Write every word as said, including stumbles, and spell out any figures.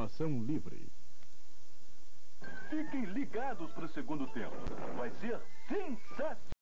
Informação livre. Fiquem ligados para o segundo tempo. Vai ser sensacional.